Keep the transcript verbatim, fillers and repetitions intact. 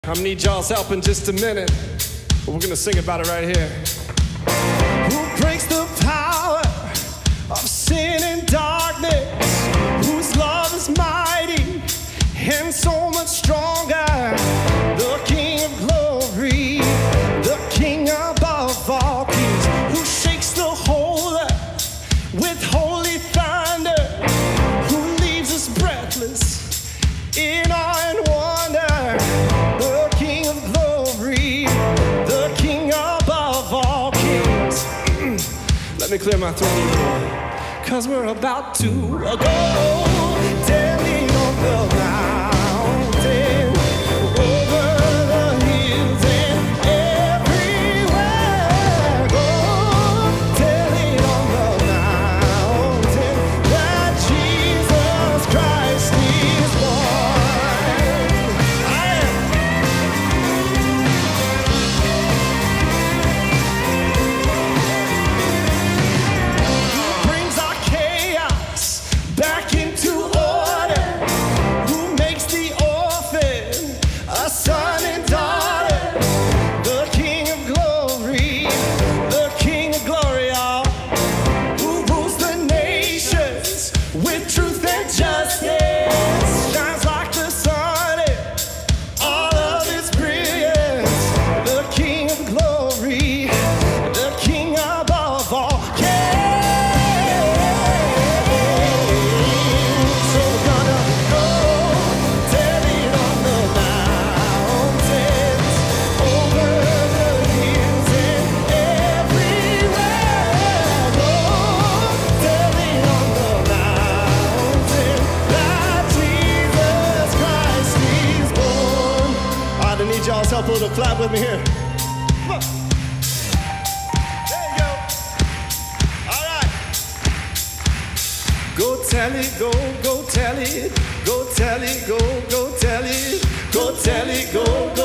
I'm gonna need y'all's help in just a minute, but we're gonna sing about it right here. Who breaks the power of sin and darkness? Whose love is mighty and so much stronger? The King of glory, the King above all kings, who shakes the whole earth with holy thunder, who leaves us breathless in awe and wonder. The King of glory, the King above all kings. Let me clear my throat a little, cause we're about to go daily on the mountain, over the hills and everywhere. Go daily on the mountain, that Jesus Christ is born. I am. Who brings our chaos back into order? Who makes the orphan a son and daughter? The King of glory, the King of glory, all who rules the nations with truth and justice, shines like the sun in all of its brilliance. The King of glory, the King above all kings. So we're gonna go tell it on the mountains, over the hills and everywhere. Go tell it on the mountain, that Jesus Christ is born. All right, I need y'all's help a little. Clap with me here. Come on. There you go. All right. Go tell it, go, go tell it, go tell it, go, go tell it, go tell it, go, go